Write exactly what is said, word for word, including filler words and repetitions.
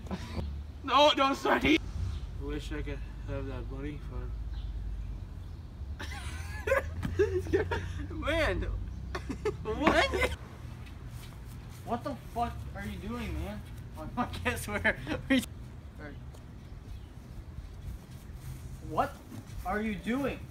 No, don't start eating. I wish I could have that money for. Man, what? What the fuck are you doing, man? I guess where. What are you doing?